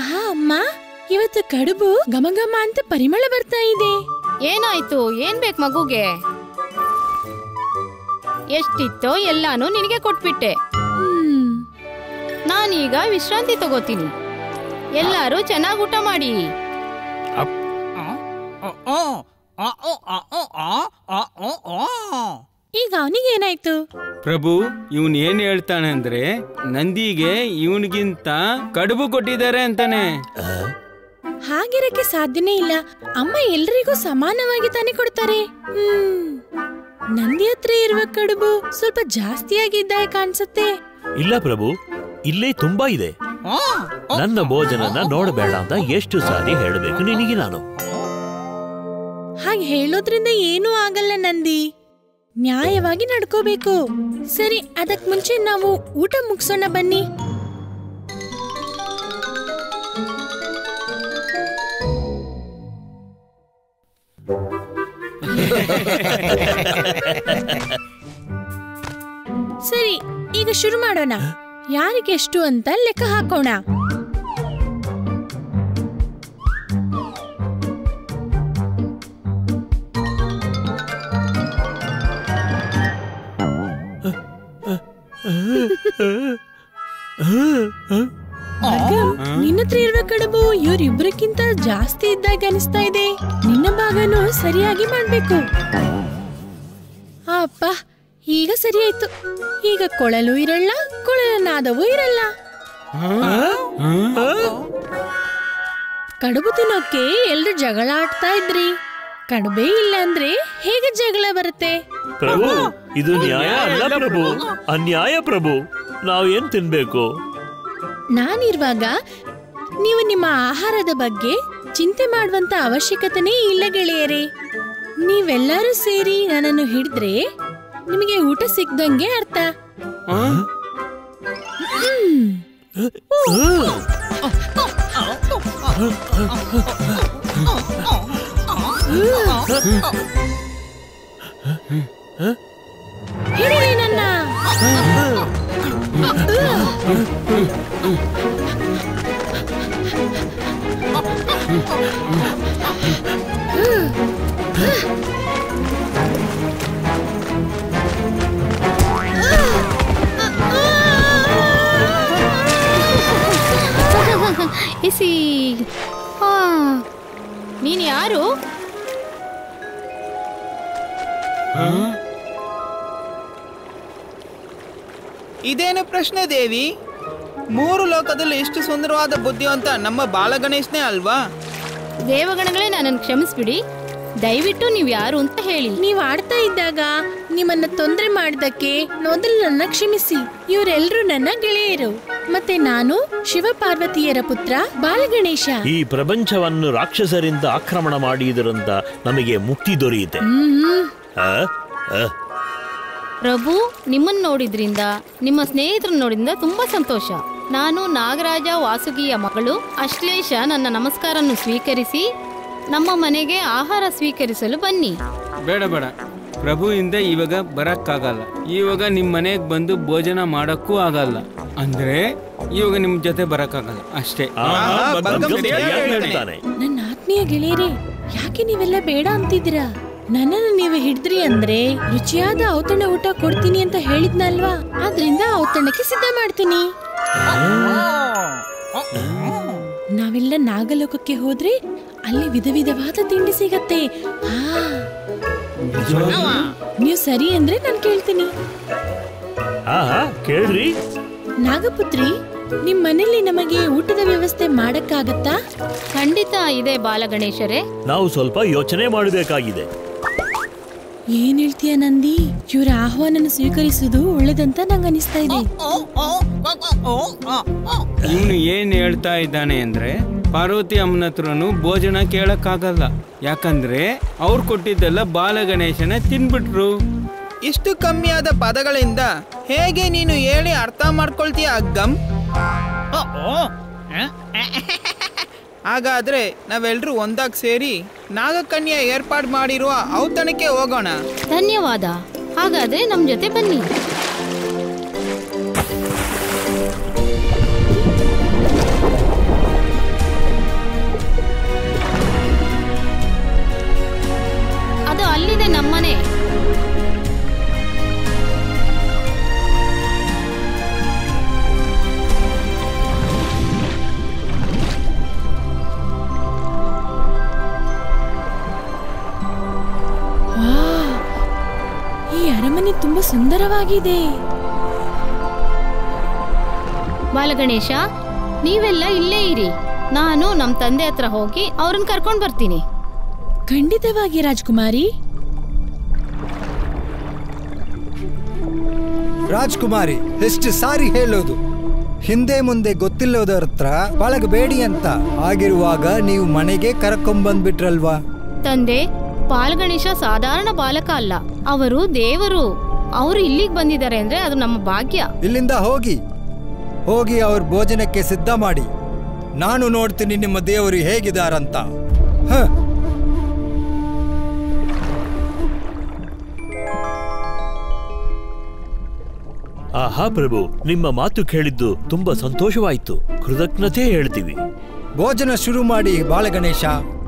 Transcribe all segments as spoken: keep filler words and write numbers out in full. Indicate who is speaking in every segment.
Speaker 1: ಆಹಾ ಅಮ್ಮ, ಇವತ್ತು ಕಡುಬು ಘಮ ಘಮ ಅಂತ ಪರಿಮಳ ಬರ್ತಾ ಇದೆ.
Speaker 2: ಏನಾಯ್ತು? ಏನ್ ಬೇಕು ಮಗುಗೆ? ಎಷ್ಟಿತ್ತೋ ಎಲ್ಲಾನು ನಿನಗೆ ಕೊಟ್ಬಿಟ್ಟೆ. ನಾನೀಗ ವಿಶ್ರಾಂತಿ ತಗೋತೀನಿ. ಎಲ್ಲಾರು ಚೆನ್ನಾಗಿ ಊಟ ಮಾಡಿ.
Speaker 1: ಈಗ ಅವನಿಗೆ ಏನಾಯ್ತು?
Speaker 3: ಪ್ರಭು, ಇವನ್ ಏನ್ ಹೇಳ್ತಾನೆ ಅಂದ್ರೆ ನಂದಿಗೆ ಇವನಿಗಿಂತ ಕಡುಬು ಕೊಟ್ಟಿದ್ದಾರೆ ಅಂತಾನೆ.
Speaker 1: ಹಾಗಿರಕ್ಕೆ ಸಾಧ್ಯನೇ ಇಲ್ಲ. ಅಮ್ಮ ಎಲ್ರಿಗೂ ಸಮಾನವಾಗಿ ತಾನೇ ಕೊಡ್ತಾರೆ. ಹ್ಮ್ ನಂದಿ ಹತ್ರ ಇರುವ ಕಡುಬು ಸ್ವಲ್ಪ ಜಾಸ್ತಿಯಾಗಿದ್ದ ಕಾಣಿಸುತ್ತೆ.
Speaker 4: ಇಲ್ಲ ಪ್ರಭು, ಇಲ್ಲೇ ತುಂಬಾ ಇದೆ. ನನ್ನ ಭೋಜನನ ನೋಡಬೇಡ ಅಂತ ಎಷ್ಟು ಸಾರಿ ಹೇಳಬೇಕು ನಿನಗೆ ನಾನು?
Speaker 1: ಹಾಗೆ ಹೇಳೋದ್ರಿಂದ ಏನೂ ಆಗಲ್ಲ ನಂದಿ. ನ್ಯಾಯವಾಗಿ ನಡ್ಕೋಬೇಕು. ಸರಿ, ಅದಕ್ ಮುಂಚೆ ನಾವು ಊಟ ಮುಗಿಸೋಣ ಬನ್ನಿ. ಸರಿ, ಈಗ ಶುರು ಮಾಡೋಣ. ಯಾರಿಗೆಷ್ಟು ಅಂತ ಲೆಕ್ಕ ಹಾಕೋಣ. ನಿನ್ನತ್ರ ಇರುವ ಕಡುಬು ಇವರಿಬ್ಬರಕ್ಕಿಂತ ಜಾಸ್ತಿ ಇದ್ದಾಗ ಅನಿಸ್ತಾ ಇದೆ. ನಿನ್ನ ಭಾಗನು ಸರಿಯಾಗಿ ಮಾಡ್ಬೇಕು. ಅಪ್ಪ, ಈಗ ಸರಿ ಆಯ್ತು. ಈಗ ಕೊಳಲು ಇರಲ್ಲ, ಕೊಳಲ ನಾದವೂ ಇರಲ್ಲ. ಕಡುಬು ತಿನ್ನೋಕೆ ಎಲ್ರು ಜಗಳ ಆಡ್ತಾ ಇದ್ರಿ. ಕಡುಬೇ ಇಲ್ಲ ಅಂದ್ರೆ ಹೇಗೆ ಜಗಳ ಬರುತ್ತೆ?
Speaker 4: ಪ್ರಭು, ಇದು ನ್ಯಾಯ ಅಲ್ಲ ಪ್ರಭು, ಅನ್ಯಾಯ ಪ್ರಭು. ನಾವೇನ್ ತಿನ್ಬೇಕು?
Speaker 1: ನಾನಿರುವಾಗ ನೀವು ನಿಮ್ಮ ಆಹಾರದ ಬಗ್ಗೆ ಚಿಂತೆ ಮಾಡುವಂತ ಅವಶ್ಯಕತೆನೇ ಇಲ್ಲ ಗೆಳೆಯರೇ. ನೀವೆಲ್ಲರೂ ಸೇರಿ ನನ್ನನ್ನು ಹಿಡಿದ್ರೆ ನಿಮಗೆ ಊಟ ಸಿಕ್ದಂಗೆ ಅರ್ಥ. ಹಿಡಿರಿ ನನ್ನ.
Speaker 2: ಇಸಿ ನೀನ್ ಯಾರು?
Speaker 5: ಇದೇನು ಪ್ರಶ್ನೆ ದೇವಿ? ಮೂರು ಲೋಕದಲ್ಲಿ ಎಷ್ಟು ಸುಂದರವಾದ ಬುದ್ಧಿವಂತ ನಮ್ಮ ಬಾಲ ಗಣೇಶನೇ ಅಲ್ವಾ?
Speaker 2: ದೇವಗಣಗಳೇ, ನನ್ನನ್ನು ಕ್ಷಮಿಸ್ಬಿಡಿ. ದಯವಿಟ್ಟು ನೀವ್ ಯಾರು ಅಂತ ಹೇಳಿ.
Speaker 1: ನೀವ್ ಆಡ್ತಾ ಇದ್ದಾಗ ನಿಮ್ಮನ್ನ ತೊಂದರೆ ಮಾಡಿದಕ್ಕೆ ಮೊದಲು ನನ್ನ ಕ್ಷಮಿಸಿ. ಇವರೆಲ್ಲರೂ ನನ್ನ ಗೆಳೆಯರು. ಮತ್ತೆ ನಾನು ಶಿವ ಪಾರ್ವತಿಯರ ಪುತ್ರ ಬಾಲ ಗಣೇಶ.
Speaker 4: ಈ ಪ್ರಪಂಚವನ್ನು ರಾಕ್ಷಸರಿಂದ ಆಕ್ರಮಣ ಮಾಡಿದರಿಂದ ನಮಗೆ ಮುಕ್ತಿ ದೊರೆಯುತ್ತೆ.
Speaker 2: ಪ್ರಭು, ನಿಮ್ಮನ್ನು ನೋಡಿದ್ರಿಂದ, ನಿಮ್ಮ ಸ್ನೇಹಿತರನ್ನು ನೋಡಿದ್ರಿಂದ ತುಂಬಾ ಸಂತೋಷ. ನಾನು ನಾಗರಾಜ ವಾಸುಗಿಯ ಮಗಳು ಅಶ್ಲೇಷ. ನನ್ನ ನಮಸ್ಕಾರವನ್ನು ಸ್ವೀಕರಿಸಿ ನಮ್ಮ ಮನೆಗೆ ಆಹಾರ ಸ್ವೀಕರಿಸಲು ಬನ್ನಿ.
Speaker 3: ಬೇಡ ಬೇಡ ಪ್ರಭುವಿಂದ ಇವಾಗ ಬರಕ್ಕಾಗಲ್ಲ. ಇವಾಗ ನಿಮ್ ಮನೆಗೆ ಬಂದು ಭೋಜನ ಮಾಡಕ್ಕೂ ಆಗಲ್ಲ. ಅಂದ್ರೆ ಇವಾಗ ನಿಮ್ ಜೊತೆ ಬರಕ್ಕಾಗಲ್ಲ ಅಷ್ಟೇ.
Speaker 1: ನನ್ನ ಆತ್ಮೀಯ ಗೆಳೆಯರೇ, ಯಾಕೆ ನೀವೆಲ್ಲ ಬೇಡ ಅಂತಿದ್ದೀರಾ? ನನ್ನನ್ನು ನೀವು ಹಿಡಿದ್ರಿ ಅಂದ್ರೆ ರುಚಿಯಾದ ಔತಣ ಊಟ ಕೊಡ್ತೀನಿ ಅಂತ ಹೇಳಿದ್ನಲ್ವಾ? ಆದ್ರಿಂದ ಔತಣಕ್ಕೆ ಸಿದ್ಧ ಮಾಡ್ತೀನಿ. ನಾವೆಲ್ಲ ನಾಗಲೋಕಕ್ಕೆ ಹೋದ್ರೆ ಅಲ್ಲಿ ವಿಧ ವಿಧವಾದ ತಿಂಡಿ ಸಿಗತ್ತೆ. ನೀವು ಸರಿ ಅಂದ್ರೆ ನಾನು ಕೇಳ್ತೀನಿ.
Speaker 4: ಕೇಳ್ರಿ
Speaker 1: ನಾಗಪುತ್ರಿ, ನಿಮ್ ಮನೇಲಿ ನಮಗೆ ಊಟದ ವ್ಯವಸ್ಥೆ ಮಾಡಕ್ಕಾಗತ್ತಾ?
Speaker 2: ಖಂಡಿತ ಇದೆ ಬಾಲ ಗಣೇಶರೇ.
Speaker 4: ನಾವು ಸ್ವಲ್ಪ ಯೋಚನೆ ಮಾಡಬೇಕಾಗಿದೆ.
Speaker 1: ಏನ್ ಹೇಳ್ತೀಯ ನಂದಿ? ಇವರ ಆಹ್ವಾನ ಸ್ವೀಕರಿಸುವುದು ಒಳ್ಳೇದಂತ ನಂಗೆ ಅನಿಸ್ತಾ ಇದೆ.
Speaker 3: ಇವನು ಏನ್ ಹೇಳ್ತಾ ಇದ್ದಾನೆ ಅಂದ್ರೆ ಪಾರ್ವತಿ ಅಮ್ಮನ ಹತ್ರನು ಭೋಜನ ಕೇಳಕ್ಕಾಗಲ್ಲ. ಯಾಕಂದ್ರೆ ಅವ್ರು ಕೊಟ್ಟಿದ್ದೆಲ್ಲ ಬಾಲ ಗಣೇಶನ ತಿನ್ಬಿಟ್ರು.
Speaker 5: ಇಷ್ಟು ಕಮ್ಮಿಯಾದ ಪದಗಳಿಂದ ಹೇಗೆ ನೀನು ಹೇಳಿ ಅರ್ಥ ಮಾಡ್ಕೊಳ್ತೀಯ ಅಗ್ಗಂ? ಹಾಗಾದ್ರೆ ನಾವೆಲ್ಲರೂ ಒಂದಾಗಿ ಸೇರಿ ನಾಗಕನ್ಯ ಏರ್ಪಾಡು ಮಾಡಿರುವ ಔತಣಕ್ಕೆ ಹೋಗೋಣ.
Speaker 2: ಧನ್ಯವಾದ. ಹಾಗಾದ್ರೆ ನಮ್ ಜೊತೆ ಬನ್ನಿ.
Speaker 1: ಸುಂದರವಾಗಿದೆ.
Speaker 2: ಬಾಲಗಣೇಶ, ನೀವೆಲ್ಲ ಇಲ್ಲೇ ಇರಿ. ನಾನು ನಮ್ಮ ತಂದೆ ಹತ್ರ ಹೋಗಿ ಅವ್ರನ್ನ ಕರ್ಕೊಂಡು ಬರ್ತೀನಿ.
Speaker 1: ಖಂಡಿತವಾಗಿ ರಾಜ್ಕುಮಾರಿ.
Speaker 6: ರಾಜ್ಕುಮಾರಿ, ಎಷ್ಟು ಸಾರಿ ಹೇಳೋದು, ಹಿಂದೆ ಮುಂದೆ ಗೊತ್ತಿಲ್ಲೋದರ ಹತ್ರ ಪಳಗಬೇಡಿ ಅಂತ. ಆಗಿರುವಾಗ ನೀವು ಮನೆಗೆ ಕರ್ಕೊಂಡ್ಬಂದ್ಬಿಟ್ರಲ್ವಾ?
Speaker 2: ತಂದೆ, ಬಾಲಗಣೇಶ ಸಾಧಾರಣ ಬಾಲಕ ಅಲ್ಲ, ಅವರು ದೇವರು. ಅವರು ಇಲ್ಲಿಗೆ ಬಂದಿದ್ದಾರೆ ಅಂದ್ರೆ ಅದು ನಮ್ಮ ಭಾಗ್ಯ.
Speaker 6: ಇಲ್ಲಿಂದ ಹೋಗಿ ಹೋಗಿ ಅವ್ರ ಭೋಜನಕ್ಕೆ ಸಿದ್ಧ ಮಾಡಿ. ನಾನು ನೋಡ್ತೀನಿ ನಿಮ್ಮ ದೇವರು ಹೇಗಿದಾರಂತ. ಹ
Speaker 4: ಆಹಾ ಪ್ರಭು, ನಿಮ್ಮ ಮಾತು ಕೇಳಿದ್ದು ತುಂಬಾ ಸಂತೋಷವಾಯ್ತು. ಕೃತಜ್ಞತೆ ಹೇಳ್ತೀವಿ.
Speaker 6: ಭೋಜನ ಶುರು ಮಾಡಿ ಬಾಲಗಣೇಶ.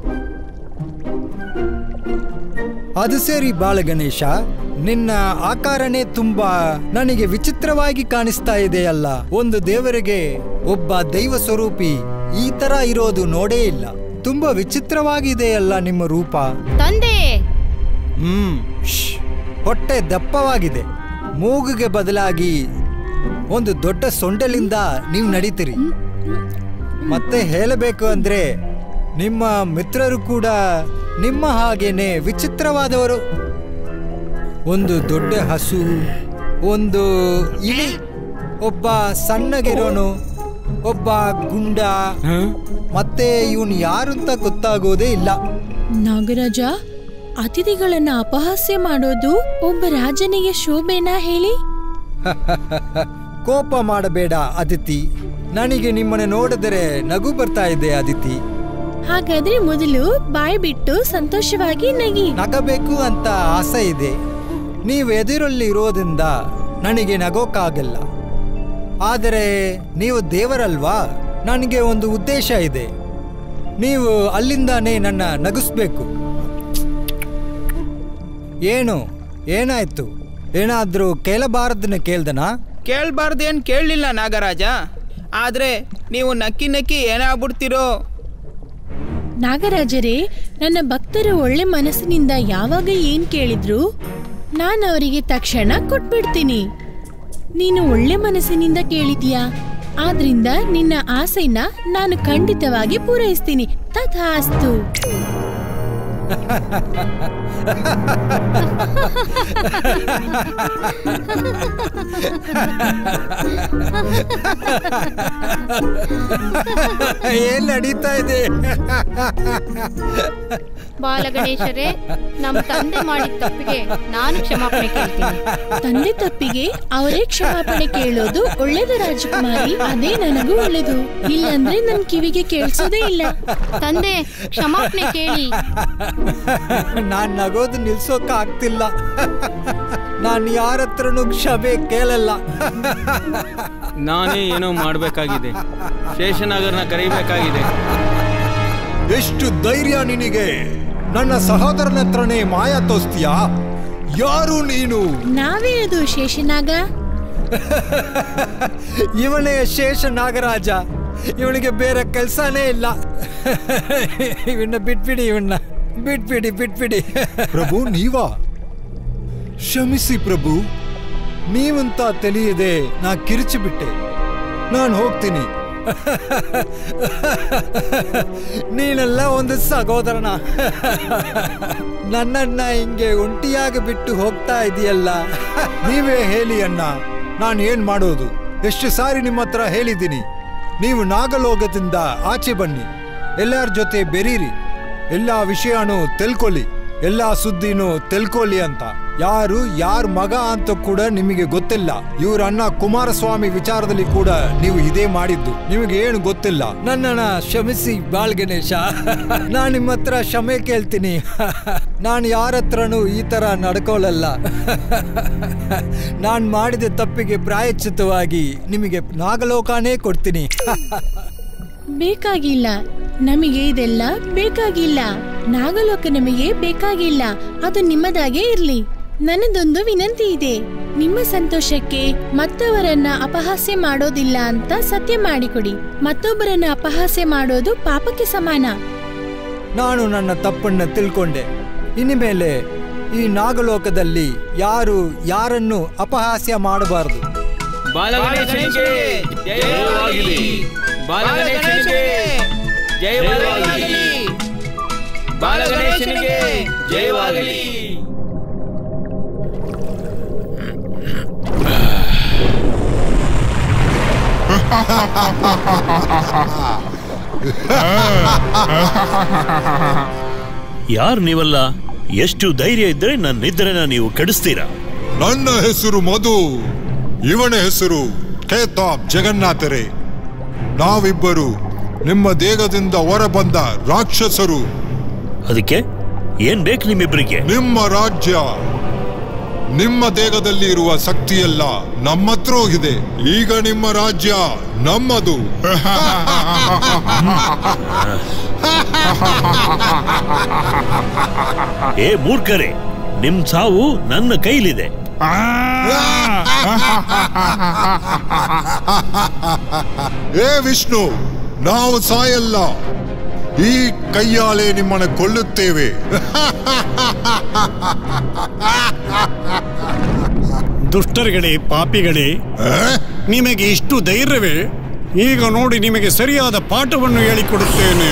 Speaker 6: ಅದು ಸೇರಿ ಬಾಲಗಣೇಶ, ನಿನ್ನ ಆಕಾರನೇ ತುಂಬಾ ನನಗೆ ವಿಚಿತ್ರವಾಗಿ ಕಾಣಿಸ್ತಾ ಇದೆಯಲ್ಲ. ಒಂದು ದೇವರಿಗೆ ಒಬ್ಬ ದೈವ ಸ್ವರೂಪಿ ಈ ತರ ಇರೋದು ನೋಡೇ ಇಲ್ಲ. ತುಂಬಾ ವಿಚಿತ್ರವಾಗಿದೆಯಲ್ಲ ನಿಮ್ಮ ರೂಪ.
Speaker 2: ತಂದೆ,
Speaker 6: ಹ್ಮ್ ಹೊಟ್ಟೆ ದಪ್ಪವಾಗಿದೆ. ಮೂಗುಗೆ ಬದಲಾಗಿ ಒಂದು ದೊಡ್ಡ ಸೊಂಡಲಿಂದ ನೀವು ನಡೀತೀರಿ. ಮತ್ತೆ ಹೇಳಬೇಕು ಅಂದ್ರೆ ನಿಮ್ಮ ಮಿತ್ರರು ಕೂಡ ನಿಮ್ಮ ಹಾಗೇನೆ ವಿಚಿತ್ರವಾದವರು. ಒಂದು ದೊಡ್ಡ ಹಸು, ಒಂದು ಇಲಿ, ಒಬ್ಬ ಸಣ್ಣಗಿರೋನು, ಒಬ್ಬ ಗುಂಡ, ಮತ್ತೆ ಇವನು ಯಾರು ಅಂತ ಗೊತ್ತಾಗೋದೇ ಇಲ್ಲ.
Speaker 1: ನಾಗರಾಜ, ಅತಿಥಿಗಳನ್ನ ಅಪಹಾಸ್ಯ ಮಾಡೋದು ಒಬ್ಬ ರಾಜನಿಗೆ ಶೋಭೆನಾ ಹೇಳಿ?
Speaker 6: ಕೋಪ ಮಾಡಬೇಡ ಅದಿತಿ. ನನಗೆ ನಿಮ್ಮನ್ನ ನೋಡಿದರೆ ನಗು ಬರ್ತಾ ಇದೆ ಅದಿತಿ.
Speaker 1: ಹಾಗಾದ್ರೆ ಮೊದಲು ಬಾಯಿ ಬಿಟ್ಟು ಸಂತೋಷವಾಗಿ ನಗಿ.
Speaker 6: ನಗಬೇಕು ಅಂತ ಆಸೆ ಇದೆ. ನೀವು ಎದುರಲ್ಲಿ ಇರೋದ್ರಿಂದ ನನಗೆ ನಗೋಕ್ಕಾಗಲ್ಲ. ಆದರೆ ನೀವು ದೇವರಲ್ವಾ, ನನಗೆ ಒಂದು ಉದ್ದೇಶ ಇದೆ. ನೀವು ಅಲ್ಲಿಂದಾನೇ ನನ್ನ ನಗಿಸ್ಬೇಕು. ಏನು ಏನಾಯ್ತು? ಏನಾದ್ರೂ ಕೇಳಬಾರದನ್ನ ಕೇಳ್ದನಾ?
Speaker 5: ಕೇಳಬಾರ್ದೇನು ಕೇಳಲಿಲ್ಲ ನಾಗರಾಜ. ಆದ್ರೆ ನೀವು ನಕ್ಕಿ ನಕ್ಕಿ ಏನಾಗ್ಬಿಡ್ತೀರೋ.
Speaker 1: ನಾಗರಾಜರೇ, ನನ್ನ ಭಕ್ತರು ಒಳ್ಳೆ ಮನಸ್ಸಿನಿಂದ ಯಾವಾಗ ಏನ್ ಕೇಳಿದ್ರು ನಾನು ಅವರಿಗೆ ತಕ್ಷಣ ಕೊಟ್ಬಿಡ್ತೀನಿ. ನೀನು ಒಳ್ಳೆ ಮನಸ್ಸಿನಿಂದ ಕೇಳಿದ್ಯಾ, ಆದ್ರಿಂದ ನಿನ್ನ ಆಸೆನ ನಾನು ಖಂಡಿತವಾಗಿ ಪೂರೈಸ್ತೀನಿ. ತಥಾಸ್ತು.
Speaker 6: ಏನ್ ನಡೀತಾ ಇದೆ?
Speaker 2: ಬಾಲಗಣೇಶರೇ, ನಮ್ಮ ತಂದೆ ಮಾಡಿದ ತಪ್ಪಿಗೆ ನಾನು ಕ್ಷಮಾಪಣೆ ಕೇಳ್ತೀನಿ.
Speaker 1: ತಂದೆ ತಪ್ಪಿಗೆ ಅವರೇ ಕ್ಷಮಾಪಣೆ ಕೇಳೋದು ಒಳ್ಳೇದು ರಾಜಕುಮಾರಿ. ಅದೇ ನನಗೂ ಒಳ್ಳೇದು. ಇಲ್ಲಾಂದ್ರೆ ನನ್ ಕಿವಿಗೆ ಕೇಳಿಸೋದೇ ಇಲ್ಲ.
Speaker 2: ತಂದೆ, ಕ್ಷಮಾಪಣೆ ಕೇಳಿ.
Speaker 6: ನಾನ್ ನಗೋದು ನಿಲ್ಸೋಕ ಆಗ್ತಿಲ್ಲ. ನಾನು ಯಾರ ಹತ್ರನೂ ಕ್ಷಮೆ ಕೇಳಲ್ಲ.
Speaker 3: ನಾನೇ ಏನೋ ಮಾಡ್ಬೇಕಾಗಿದೆ. ಶೇಷನಾಗರನ್ನ ಕರೀಬೇಕಾಗಿದೆ.
Speaker 6: ಎಷ್ಟು ಧೈರ್ಯ ನಿನಗೆ? ನನ್ನ ಸಹೋದರನ ಹತ್ರನೇ ಮಾಯ ತೋರಿಸ್ತೀಯಾ? ಯಾರು ನೀನು?
Speaker 1: ನಾವೇ ಅದು ಶೇಷನಾಗ.
Speaker 6: ಇವನೇ ಶೇಷ ನಾಗರಾಜ. ಇವನಿಗೆ ಬೇರೆ ಕೆಲಸನೇ ಇಲ್ಲ. ಇವನ್ನ ಬಿಟ್ಬಿಡಿ, ಇವನ್ನ ಬಿಟ್ಬಿಡಿ ಬಿಟ್ಬಿಡಿ. ಪ್ರಭು, ನೀವಾ? ಕ್ಷಮಿಸಿ ಪ್ರಭು, ನೀವಂತ ತಿಳಿಯದೆ ನಾ ಕಿರಿಚಿಬಿಟ್ಟೆ. ನಾನು ಹೋಗ್ತೀನಿ. ನೀನೆಲ್ಲ ಒಂದು ಸಹೋದರನ. ನನ್ನನ್ನ ಹಿಂಗೆ ಒಂಟಿಯಾಗಿ ಬಿಟ್ಟು ಹೋಗ್ತಾ ಇದೆಯಲ್ಲ. ನೀವೇ ಹೇಳಿ ಅಣ್ಣ, ನಾನು ಏನ್ ಮಾಡೋದು? ಎಷ್ಟು ಸಾರಿ ನಿಮ್ಮ ಹತ್ರ ಹೇಳಿದ್ದೀನಿ, ನೀವು ನಾಗಲೋಕದಿಂದ ಆಚೆ ಬನ್ನಿ, ಎಲ್ಲರ ಜೊತೆ ಬೆರೀರಿ, ಎಲ್ಲ ವಿಷಯನೂ ತಿಳ್ಕೊಳ್ಳಿ, ಎಲ್ಲ ಸುದ್ದಿನೂ ತಿಳ್ಕೊಳ್ಳಿ ಅಂತ. ಯಾರು ಯಾರ ಮಗ ಅಂತ ಕೂಡ ನಿಮಗೆ ಗೊತ್ತಿಲ್ಲ. ಇವ್ರ ಅಣ್ಣ ಕುಮಾರಸ್ವಾಮಿ ವಿಚಾರದಲ್ಲಿ ಕೂಡ ನೀವು ಇದೇ ಮಾಡಿದ್ದು. ನಿಮಗೆ ಏನು ಗೊತ್ತಿಲ್ಲ. ನನ್ನನ್ನ ಕ್ಷಮಿಸಿ ಬಾಲ್ ಗಣೇಶ. ನಾನು ನಿಮ್ಮ ಹತ್ರ ಕ್ಷಮೆ ಕೇಳ್ತೀನಿ. ನಾನು ಯಾರ ಹತ್ರನೂ ಈ ತರ ನಡ್ಕೊಳ್ಳಲ್ಲ. ನಾನು ಮಾಡಿದ ತಪ್ಪಿಗೆ ಪ್ರಾಯಶ್ಚಿತ್ತವಾಗಿ ನಿಮಗೆ ನಾಗಲೋಕನೇ ಕೊಡ್ತೀನಿ.
Speaker 1: ಬೇಕಾಗಿಲ್ಲ, ನಮಗೆ ಇದೆಲ್ಲ ಬೇಕಾಗಿಲ್ಲ. ನಾಗಲೋಕ ನಮಗೆ ಬೇಕಾಗಿಲ್ಲ. ಅದು ನಿಮ್ಮದಾಗೇ ಇರ್ಲಿ. ನನ್ನದೊಂದು ವಿನಂತಿ ಇದೆ. ನಿಮ್ಮ ಸಂತೋಷಕ್ಕೆ ಮತ್ತವರನ್ನ ಅಪಹಾಸ್ಯ ಮಾಡೋದಿಲ್ಲ ಅಂತ ಸತ್ಯ ಮಾಡಿಕೊಡಿ. ಮತ್ತೊಬ್ಬರನ್ನ ಅಪಹಾಸ್ಯ ಮಾಡೋದು ಪಾಪಕ್ಕೆ ಸಮಾನ.
Speaker 6: ನಾನು ನನ್ನ ತಪ್ಪನ್ನ ತಿಳ್ಕೊಂಡೆ. ಇನ್ಮೇಲೆ ಈ ನಾಗಲೋಕದಲ್ಲಿ ಯಾರು ಯಾರನ್ನು ಅಪಹಾಸ್ಯ ಮಾಡಬಾರದು.
Speaker 3: ಬಾಲಗಣೇಶನಿಗೆ ಜಯವಾಗಲಿ. ಬಾಲಗಣೇಶನಿಗೆ ಜಯವಾಗಲಿ. ಬಾಲಗಣೇಶನಿಗೆ ಜಯವಾಗಲಿ.
Speaker 4: ಯಾರು ನೀವಲ್ಲ? ಎಷ್ಟು ಧೈರ್ಯ ಇದ್ರೆ ನನ್ನ ನಿದ್ರೆನ ನೀವು ಕೆಡಿಸ್ತೀರಾ?
Speaker 6: ನನ್ನ ಹೆಸರು ಮಧು, ಇವನ ಹೆಸರು ಖೇತಾಬ್ ಜಗನ್ನಾಥರೇ. ನಾವಿಬ್ಬರು ನಿಮ್ಮ ದೇಹದಿಂದ ಹೊರಬಂದ ರಾಕ್ಷಸರು.
Speaker 4: ಅದಕ್ಕೆ ಏನ್ ಬೇಕು ನಿಮ್ಮಿಬ್ಬರಿಗೆ?
Speaker 6: ನಿಮ್ಮ ರಾಜ್ಯ, ನಿಮ್ಮ ದೇಹದಲ್ಲಿ ಇರುವ ಶಕ್ತಿಯೆಲ್ಲ ನಮ್ಮ ಹತ್ರ ಹೋಗಿದೆ. ಈಗ ನಿಮ್ಮ ರಾಜ್ಯ ನಮ್ಮದು.
Speaker 4: ಏ ಮೂರ್ಖರೇ, ನಿಮ್ ಸಾವು ನನ್ನ ಕೈಲಿದೆ.
Speaker 6: ಏ ವಿಷ್ಣು, ನಾವು ಸಾಯಲ್ಲ, ಈ ಕೈಯಾಲೆ ನಿಮ್ಮನ್ನು ಕೊಲ್ಲುತ್ತೇವೆ.
Speaker 7: ದುಷ್ಟರುಗಳೇ, ಪಾಪಿಗಳೇ, ನಿಮಗೆ ಇಷ್ಟು ಧೈರ್ಯವೇ? ಈಗ ನೋಡಿ, ನಿಮಗೆ ಸರಿಯಾದ ಪಾಠವನ್ನು ಹೇಳಿಕೊಡುತ್ತೇನೆ.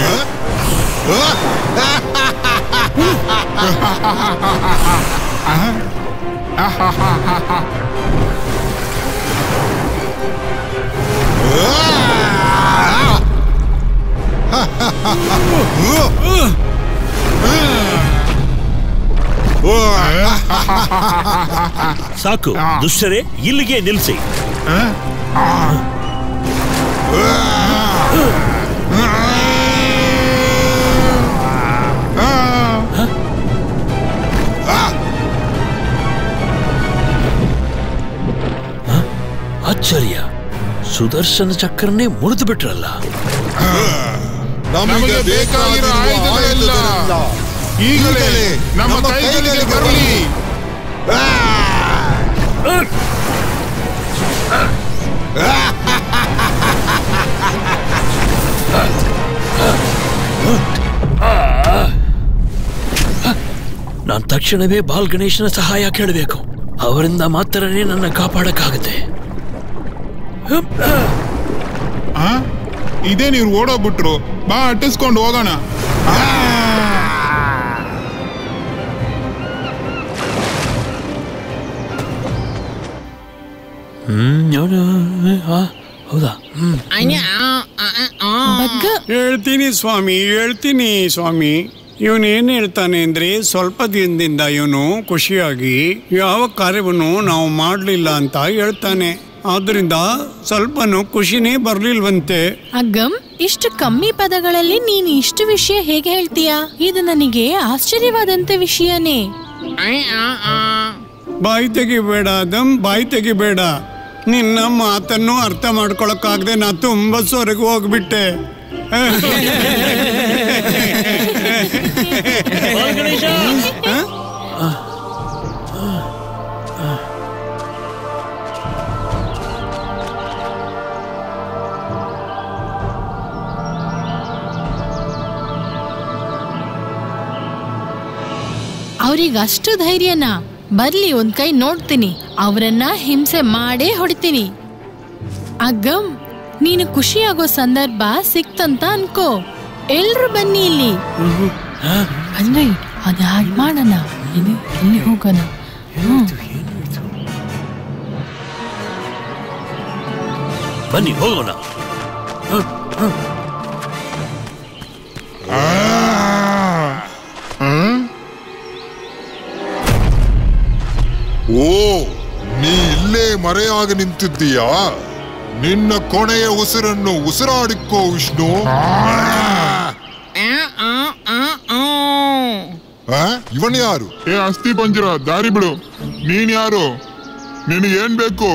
Speaker 4: ಸಾಕು ದುಷ್ಟರೇ, ಇಲ್ಲಿಗೆ ನಿಲ್ಲಿಸಿ. ಆಶ್ಚರ್ಯ, ಸುದರ್ಶನ ಚಕ್ರನೇ ಮುರಿದು ಬಿಟ್ರಲ್ಲ.
Speaker 8: ನಮಗೆ ಬೇಕಾಗಿರೋ ಆಯುಧಗಳೆಲ್ಲ ಈಗಲೇ ನಮ್ಮ ಕೈಗಳಿಗೆ ಬರಲಿ.
Speaker 4: ನಾನು ತಕ್ಷಣವೇ ಬಾಲ್ ಗಣೇಶನ ಸಹಾಯ ಕೇಳಬೇಕು. ಅವರಿಂದ ಮಾತ್ರನೇ ನನ್ನ ಕಾಪಾಡಕ್ಕಾಗತ್ತೆ.
Speaker 8: ಇದೇ ನೀವು ಓಡೋಗ್ಬಿಟ್ರು. ಬಾ, ಅಟ್ಟಿಸ್ಕೊಂಡು ಹೋಗೋಣ.
Speaker 4: ಹೌದಾ?
Speaker 7: ಹೇಳ್ತೀನಿ ಸ್ವಾಮಿ, ಹೇಳ್ತೀನಿ ಸ್ವಾಮಿ. ಇವನೇನು ಹೇಳ್ತಾನೆ ಅಂದ್ರೆ, ಸ್ವಲ್ಪ ದಿನದಿಂದ ಇವನು ಖುಷಿಯಾಗಿ ಯಾವ ಕಾರ್ಯವನ್ನು ನಾವು ಮಾಡಲಿಲ್ಲ ಅಂತ ಹೇಳ್ತಾನೆ. ಆದ್ರಿಂದ ಸ್ವಲ್ಪನೂ ಖುಷಿನೇ ಬರ್ಲಿಲ್ವಂತೆ.
Speaker 1: ಅಗ್ಗಂ, ಇಷ್ಟು ಕಮ್ಮಿ ಪದಗಳಲ್ಲಿ ನೀನು ಇಷ್ಟು ವಿಷಯ ಹೇಗೆ ಹೇಳ್ತೀಯಾ? ಇದು ನನಗೆ ಆಶ್ಚರ್ಯವಾದಂತ ವಿಷಯನೇ.
Speaker 7: ಬಾಯಿ ತೆಗಿಬೇಡ ದಮ್, ಬಾಯಿ ತೆಗಿಬೇಡ. ನಿನ್ನ ಮಾತನ್ನು ಅರ್ಥ ಮಾಡ್ಕೊಳಕ್ಕಾಗದೆ ನಾ ತುಂಬಾ ಸೊರಗು ಹೋಗ್ಬಿಟ್ಟೆ.
Speaker 1: ಅವ್ರಿಗಷ್ಟು ಧೈರ್ಯನಾ? ಬರ್ಲಿ, ಒಂದ್ ಕೈ ನೋಡ್ತೀನಿ. ಅವರನ್ನ ಹಿಂಸೆ ಮಾಡೇ ಹೊಡಿತೀನಿ. ಅಗ್ಗಂ, ನೀನು ಖುಷಿಯಾಗೋ ಸಂದರ್ಭ ಸಿಕ್ತಂತ ಅನ್ಕೋ. ಎಲ್ರು ಬನ್ನಿ ಇಲ್ಲಿ. ಅಂದ್ರೆ ಅದ ಹಾಗೆ ಮಾಡೋಣ. ಇಲ್ಲಿ ಹೋಗೋಣ.
Speaker 4: ಬನ್ನಿ ಹೋಗೋಣ.
Speaker 6: ಓ, ನೀ ಇಲ್ಲೇ ಮರೆಯಾಗಿ ನಿಂತಿದ್ದೀಯಾ? ನಿನ್ನ ಕೊನೆಯ ಉಸಿರನ್ನು ಉಸಿರಾಡಿಕೋ ವಿಷ್ಣು. ಇವನ್ ಯಾರು?
Speaker 8: ಏ ಅಸ್ಥಿ ಪಂಜರ, ದಾರಿ ಬಿಡು. ನೀನ್ ಯಾರು? ನಿನಗೇನ್ ಬೇಕು?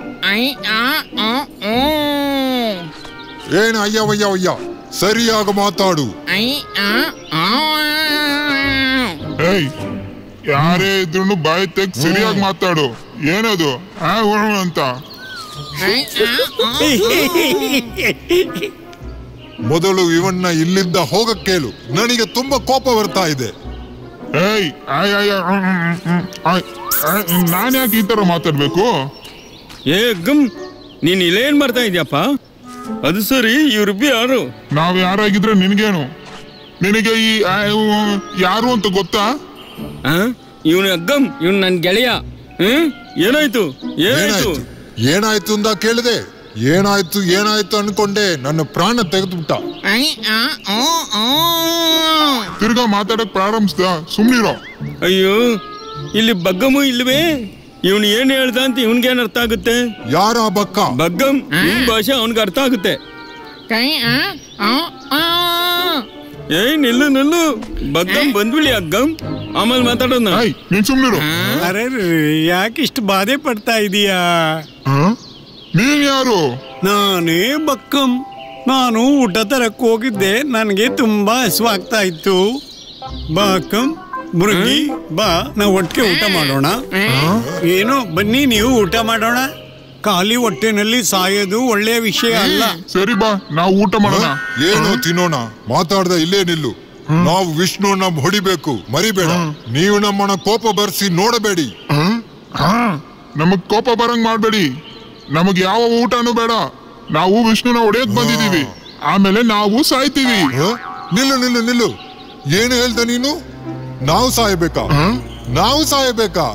Speaker 6: ಏನ್ ಅಯ್ಯವಯ್ಯ ಅಯ್ಯ, ಸರಿಯಾಗಿ ಮಾತಾಡು.
Speaker 8: ಏಯ್, ಯಾರೇ ಇದ್ರು ಬಾಯಿ ತೆಗ್ ಸರಿಯಾಗಿ ಮಾತಾಡು. ಏನದು ಅಂತ?
Speaker 6: ಮೊದಲು ಇವನ್ನ ಇಲ್ಲಿಂದ ಹೋಗಕ್ಕೇಳು. ನನಗೆ ತುಂಬಾ ಕೋಪ ಬರ್ತಾ ಇದೆ.
Speaker 8: ಏಯ್ ನಾನು ಯಾಕೆ ಈ ತರ ಮಾತಾಡ್ಬೇಕು?
Speaker 3: ಏ ಗಮ್, ನೀನ್ ಇಲ್ಲೇನ್ ಮಾಡ್ತಾ ಇದ್ಯಪ್ಪ? ಅದು ಸರಿ, ಇವ್ರಿಬ್ಬರು ಯಾರು?
Speaker 8: ನಾವ್ ಯಾರಾಗಿದ್ರೆ ನಿನ್ಗೇನು? ನಿನಗೆ ಈ ಯಾರು ಅಂತ ಗೊತ್ತಾ?
Speaker 3: ಇವನು ಅಗ್ಗಮ್, ಇವನು ನನ್ ಗೆಳೆಯ. ಹ್ಮ್ ಏನಾಯ್ತು ಏನಾಯ್ತು
Speaker 6: ಏನಾಯ್ತು ಅಂತ ಕೇಳಿದೆ. ಏನಾಯ್ತು ಏನಾಯ್ತು ಅನ್ಕೊಂಡೆ, ನನ್ನ ಪ್ರಾಣ ತೆಗೆದ್ಬಿಟ್ಟ.
Speaker 8: ತಿರ್ಗಾ ಮಾತಾಡಕ್ ಪ್ರಾರಂಭಿಸ್ದ, ಸುಮ್ನಿರೋ.
Speaker 3: ಅಯ್ಯೋ, ಇಲ್ಲಿ ಬಗ್ಗಮು ಇಲ್ವೇ? ಇವನು ಏನ್ ಹೇಳ್ದ ಅಂತ ಇವನ್ಗೇನ್ ಅರ್ಥ ಆಗುತ್ತೆ?
Speaker 6: ಯಾರ ಬಕ್ಕ?
Speaker 3: ಬಗ್ಗಮ್, ನಿಮ್ ಭಾಷೆ ಅವನ್ಗೆ ಅರ್ಥ ಆಗುತ್ತೆ. ಏಯ್ ನಿಲ್ಲು ನಿಲ್ಲು, ಬಗ್ಗಮ್ ಬಂದ್ಬಿಡಿ ಅಗ್ಗಮ್, ಆಮೇಲೆ ಮಾತಾಡೋಣ.
Speaker 8: ನೀನ್ ಸುಮ್ನಿರು.
Speaker 7: ಅರೆ ಯಾಕೆ ಇಷ್ಟು ಬಾಧೆ ಪಡ್ತಾ ಇದೀಯಾ?
Speaker 8: ನೀನ್ ಯಾರು?
Speaker 7: ನಾನೇ ಬಕ್ಕಂ. ನಾನು ಊಟ ತರಕ್ ಹೋಗಿದ್ದೆ, ನನಗೆ ತುಂಬಾ ಹಸುವಾಗ್ತಾ ಇತ್ತು. ಬಕ್ಕಂ, ಮುರುಗಿ ಬಾ, ನಾವು ಒಟ್ಟಿಗೆ ಊಟ ಮಾಡೋಣ. ಏನೋ ಬನ್ನಿ, ನೀವು ಊಟ ಮಾಡೋಣ. ಖಾಲಿ ಹೊಟ್ಟೆನಲ್ಲಿ ಸಾಯೋದು ಒಳ್ಳೆಯ ವಿಷಯ ಅಲ್ಲ.
Speaker 8: ಸರಿ ಬಾ, ನಾವು ಊಟ ಮಾಡೋಣ.
Speaker 6: ಏನು ತಿನ್ನೋಣ? ಮಾತಾಡ್ದ ಇಲ್ಲೇ ನಿಲ್ಲು. ನಾವು ವಿಷ್ಣುನ ಹೊಡಿಬೇಕು, ಮರಿಬೇಡ. ನೀವು ನಮ್ಮನ್ನ ಕೋಪ ಬರ್ಸಿ ನೋಡಬೇಡಿ.
Speaker 8: ನಮಗ್ ಕೋಪ ಬರಂಗ್ ಮಾಡ್ಬೇಡಿ. ನಮಗ್ ಯಾವ ಊಟನೂ ಬೇಡ. ನಾವು ವಿಷ್ಣುನ ಹೊಡೆಯಕ್ ಬಂದಿದೀವಿ, ಆಮೇಲೆ ನಾವು ಸಾಯ್ತೀವಿ.
Speaker 6: ನಿಲ್ಲು ನಿಲ್ಲು ನಿಲ್ಲು. ಏನು ಹೇಳ್ದ ನೀನು? ನಾವು ಸಾಯಬೇಕಾ? ನಾವು ಸಾಯಬೇಕಾ?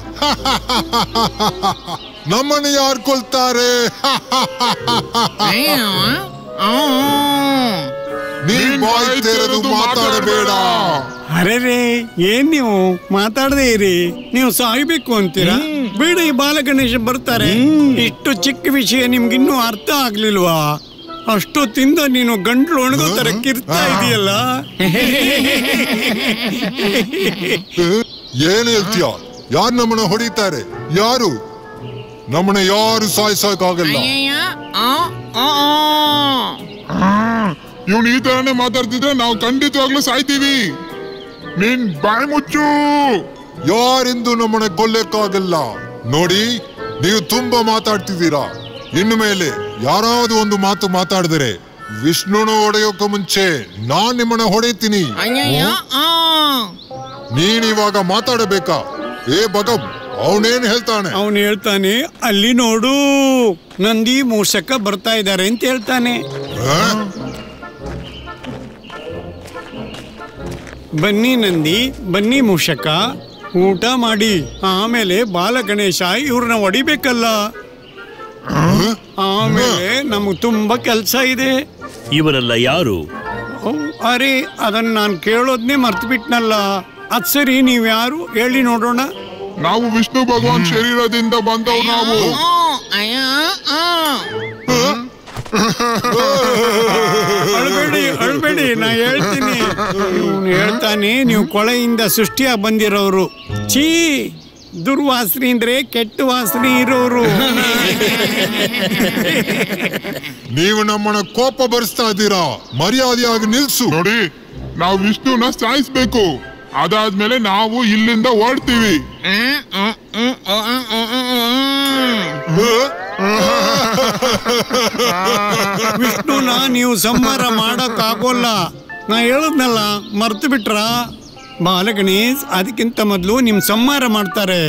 Speaker 6: ನಮ್ಮನ್ನು ಯಾರು ಕೊಲ್ತಾರೆ? ನೀನ್ ಬಾಯಿ ತೆರೆದು ಮಾತಾಡಬೇಡ.
Speaker 7: ಅರೆ ರೇ, ಏನ್ ನೀವು ಮಾತಾಡದೇ ಇರಿ. ನೀವು ಸಾಯ್ಬೇಕು ಅಂತೀರಾ? ಬಿಡಿ, ಬಾಲಗಣೇಶ ಬರ್ತಾರೆ. ಇಷ್ಟು ಚಿಕ್ಕ ವಿಷಯ ನಿಮ್ಗಿನ್ನೂ ಅರ್ಥ ಆಗ್ಲಿಲ್ವಾ? ಅಷ್ಟೊತ್ತಿಂದ ನೀನು ಗಂಟ್ಲು ಒಣಗೋ ತರ ಕಿರ್ತಾ ಇದೆಯಲ್ಲ.
Speaker 6: ಏನ್ ಹೇಳ್ತೀಯ? ಯಾರು ನಮ್ಮನ್ನ ಹೊಡಿತಾರೆ? ಯಾರು? ನಮ್ಮನ್ನ ಯಾರು ಸಾಯಿಸಕ್ಕಾಗಲ್ಲ.
Speaker 8: ಇವನು ಈ ತರನೇ ಮಾತಾಡ್ತಿದ್ರೆ ನಾವು ಖಂಡಿತವಾಗ್ಲೂ ಸಾಯ್ತೀವಿ. ನೀನ್ ಬಾಯಿ ಮುಚ್ಚು.
Speaker 6: ಯಾರಿಂದು ನಮ್ಮನ್ನ ಕೊಲ್ಲಕ್ಕಾಗಲ್ಲ. ನೋಡಿ, ನೀವು ತುಂಬಾ ಮಾತಾಡ್ತಿದ್ದೀರಾ. ಇನ್ನು ಮೇಲೆ ಯಾರಾவது ಒಂದು ಮಾತು ಮಾತಾಡಿದರೆ ವಿಷ್ಣುನ ಹೊಡೆಯೋಕೆ ಮುಂಚೆ ನಾನ್ ನಿಮ್ಮನ್ನ ಹೊಡೆಯುತ್ತೀನಿ. ನೀನ್ ಇವಾಗ ಮಾತಾಡಬೇಕಾ? ಏ ಬಗಮ್, ಅವನೇನ್ ಹೇಳ್ತಾನೆ?
Speaker 7: ಅವನು ಹೇಳ್ತಾನೆ, ಅಲ್ಲಿ ನೋಡು, ನಂದಿ ಮೂಷಕ ಬರ್ತಾ ಇದ್ದಾರೆ ಅಂತ ಹೇಳ್ತಾನೆ. ಬನ್ನಿ ನಂದಿ, ಬನ್ನಿ ಮೂಷಕ, ಊಟ ಮಾಡಿ. ಆಮೇಲೆ ಬಾಲಗಣೇಶ ಇವ್ರನ್ನ ಹೊಡಿಬೇಕಲ್ಲ. ಆಮೇಲೆ ನಮ್ಗೆ ತುಂಬಾ ಕೆಲ್ಸ ಇದೆ.
Speaker 4: ಇವರೆಲ್ಲ ಯಾರು?
Speaker 7: ಅರೆ, ಅದನ್ನ ನಾನು ಕೇಳೋದ್ನೇ ಮರ್ತು ಬಿಟ್ನಲ್ಲ. ಅದ್ ಸರಿ, ನೀವ್ ಯಾರು ಹೇಳಿ ನೋಡೋಣ.
Speaker 8: ನಾವು ವಿಷ್ಣು ಭಗವಾನ್ ಶರೀರದಿಂದ ಬಂದವು. ನಾವು
Speaker 7: ಅಳ್ಬೇಡಿ ಅಳ್ಬೇಡಿ, ನಾ ಹೇಳ್ತೀನಿ. ಇವನು ಹೇಳ್ತಾನೆ, ನೀವು ಕೊಳೆಯಿಂದ ಸೃಷ್ಟಿಯಾಗಿ ಬಂದಿರೋರು. ಛೀ, ದುರ್ವಾಸನೆ ಅಂದ್ರೆ ಕೆಟ್ಟ ವಾಸನೆ ಇರೋರು.
Speaker 6: ನೀವು ನಮ್ಮನ್ನ ಕೋಪ ಬರ್ಸ್ತಾ ಇದ್ದೀರಾ. ಮರ್ಯಾದೆಯಾಗಿ ನಿಲ್ಸು.
Speaker 8: ನೋಡಿ, ನಾವು ವಿಷ್ಣುನ ಸಾಯಿಸ್ಬೇಕು. ಅದಾದ್ಮೇಲೆ ನಾವು ಇಲ್ಲಿಂದ ಹೊರಡ್ತೀವಿ.
Speaker 7: ವಿಷ್ಣುನ ನೀವು ಸಂಹಾರ ಮಾಡಕ್ ಆಗೋಲ್ಲ. ನಾ ಹೇಳದ್ನಲ್ಲ, ಮರ್ತು ಬಿಟ್ರ? ಬಾಲಗಣೇಶ್ ಅದಕ್ಕಿಂತ ಮೊದಲು ನಿಮ್ ಸಂಹಾರ ಮಾಡ್ತಾರೆ.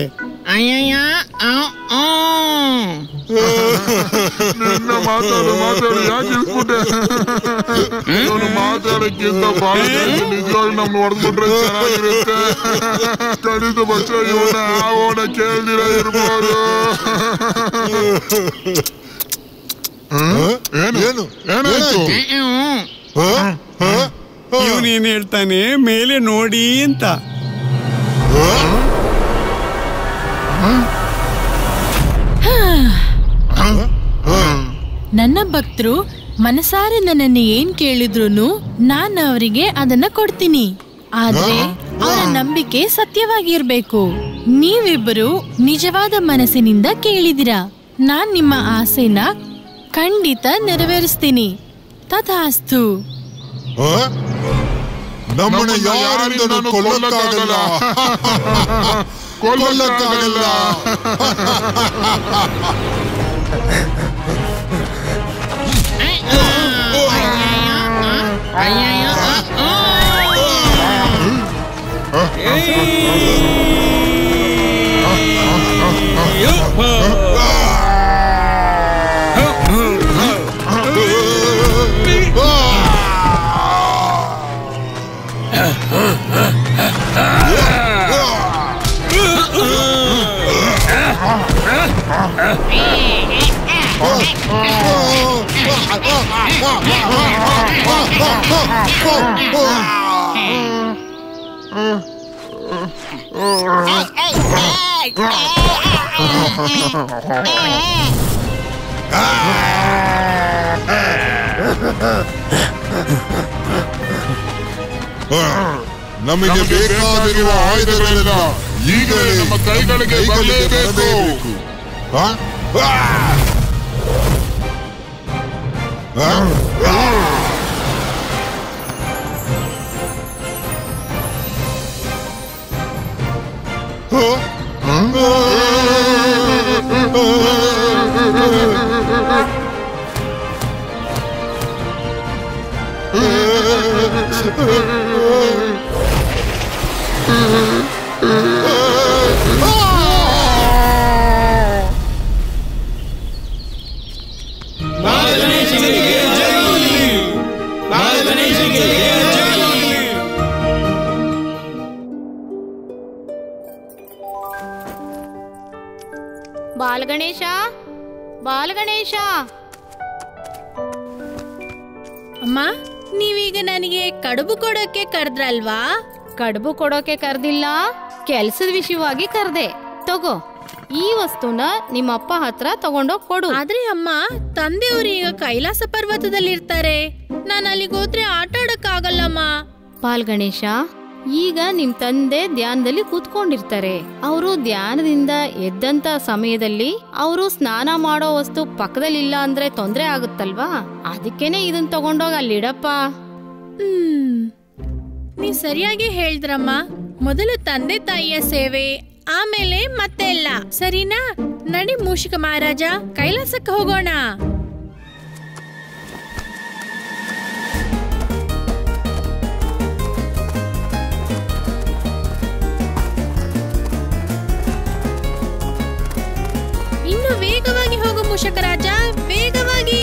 Speaker 8: ಮಾತಾಡು ಮಾತಾಡು ಯಾಕೆ ಇಳ್ಸ್ಬಿಟ್ಟೆ? ಮಾತಾಡಕ್ಕಿಂತ ನಿಜವಾಗಿ ನಮ್ನ ಹೊಡೆದ್ಬಿಟ್ರೆ ಚೆನ್ನಾಗಿರುತ್ತೆ. ಕಡಿದ ಪಕ್ಷ ಇವನ ಅವನ ಕೇಳ್ದಿರ ಇರ್ಬೋದು. ಏನು ಏನಾಯ್ತು?
Speaker 7: ಇವನೇನ್ ಹೇಳ್ತಾನೆ, ಮೇಲೆ ನೋಡಿ ಅಂತ.
Speaker 1: ನನ್ನ ಭಕ್ತರು ಮನಸಾರೆ ನನ್ನನ್ನು ಏನ್ ಕೇಳಿದ್ರು ನಾನು ಅವರಿಗೆ ಅದನ್ನ ಕೊಡ್ತೀನಿ. ಆದ್ರೆ ಅವರ ನಂಬಿಕೆ ಸತ್ಯವಾಗಿರ್ಬೇಕು. ನೀವಿಬ್ಬರು ನಿಜವಾದ ಮನಸ್ಸಿನಿಂದ ಕೇಳಿದಿರಾ. ನಾನ್ ನಿಮ್ಮ ಆಸೆನ ಖಂಡಿತ ನೆರವೇರಿಸ್ತೀನಿ. ತಥಾಸ್ತು.
Speaker 6: ನಮ್ಮನ್ನ ಯಾರಿಂದನೂ ಕೊಲ್ಲಕ್ಕಾಗಲ್ಲ, ಕೊಲ್ಲಕ್ಕಾಗಲ್ಲ.
Speaker 8: ನಮಗೆ ಬೇಕಾಗಿರುವ ಆಯುಧಗಳೆಲ್ಲ ಈಗಲೇ ನಮ್ಮ ಕೈಗಳಿಗೆ ಬರಲೇಬೇಕು.
Speaker 2: ಬಾಲ್ ಗಣೇಶ, ಬಾಲ್ ಗಣೇಶ.
Speaker 1: ಅಮ್ಮ, ನೀವೀಗ ನನಗೆ ಕಡುಬು ಕೊಡೋಕೆ ಕರೆದ್ರಲ್ವಾ?
Speaker 2: ಕಡುಬು ಕೊಡೋಕೆ ಕರ್ದಿಲ್ಲ, ಕೆಲ್ಸದ ವಿಷಯವಾಗಿ ಕರ್ದೆ. ತಗೋ, ಈ ವಸ್ತುನ ನಿಮ್ಮಪ್ಪ ಹತ್ರ ತಗೊಂಡೋಗ್ ಕೊಡು.
Speaker 1: ಆದ್ರೆ ಅಮ್ಮ, ತಂದೆಯವರು ಈಗ ಕೈಲಾಸ ಪರ್ವತದಲ್ಲಿರ್ತಾರೆ. ನಾನು ಅಲ್ಲಿಗೆ ಹೋದ್ರೆ ಆಟ ಆಡಕ್ ಆಗಲ್ಲಮ್ಮ.
Speaker 2: ಬಾಲ್ ಗಣೇಶ, ಈಗ ನಿಮ್ ತಂದೆ ಧ್ಯಾನದಲ್ಲಿ ಕೂತ್ಕೊಂಡಿರ್ತಾರೆ. ಅವರು ಧ್ಯಾನದಿಂದ ಎದ್ದಂತ ಸಮಯದಲ್ಲಿ ಅವರು ಸ್ನಾನ ಮಾಡೋ ವಸ್ತು ಪಕ್ಕದಲ್ಲಿಲ್ಲ ಅಂದ್ರೆ ತೊಂದ್ರೆ ಆಗುತ್ತಲ್ವಾ? ಅದಕ್ಕೇನೆ ಇದನ್ ತಗೊಂಡೋಗ ಅಲ್ಲಿಡಪ್ಪ.
Speaker 1: ಹ್ಮ್, ನೀವ್ ಸರಿಯಾಗಿ ಹೇಳಿದ್ರಮ್ಮ. ಮೊದಲು ತಂದೆ ತಾಯಿಯ ಸೇವೆ, ಆಮೇಲೆ ಮತ್ತೆ ಎಲ್ಲ. ಸರಿನಾ? ನಡಿ ಮೂಷಿಕ ಮಹಾರಾಜ, ಕೈಲಾಸಕ್ಕೆ ಹೋಗೋಣ. ಇನ್ನು ವೇಗವಾಗಿ ಹೋಗು ಮೂಷಕ ರಾಜ, ವೇಗವಾಗಿ.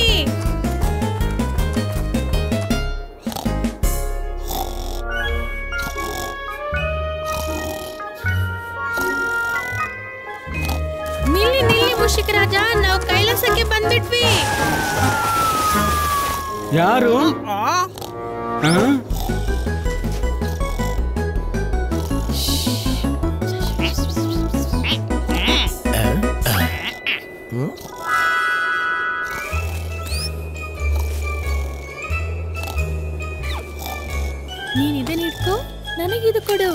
Speaker 1: ನಿಲ್ಲಿ ನಿಲ್ಲಿ ಮೂಷಿಕ ರಾಜ, ನಾವು ಕೈಲಾಸಕ್ಕೆ ಬಂದ್ಬಿಟ್ವಿ.
Speaker 3: ಯಾರು?
Speaker 1: ನೀನ್ ಇದನ್ನ ಇಟ್ಕೋ, ನನಗಿದು ಕೊಡು.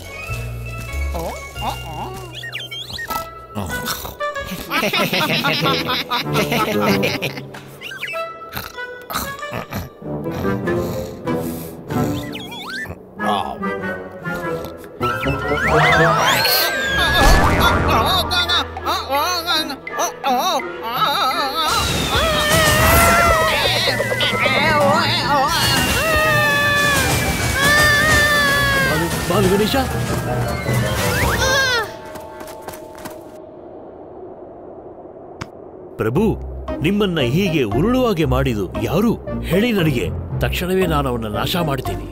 Speaker 4: ಬಾಲ್ ಗಣೇಶ, ಪ್ರಭು, ನಿಮ್ಮನ್ನ ಹೀಗೆ ಉರುಳುವಾಗೆ ಮಾಡಿದು ಯಾರು ಹೇಳಿ ನನಗೆ. ತಕ್ಷಣವೇ ನಾನು ಅವನ್ನ ನಾಶ ಮಾಡ್ತೀನಿ.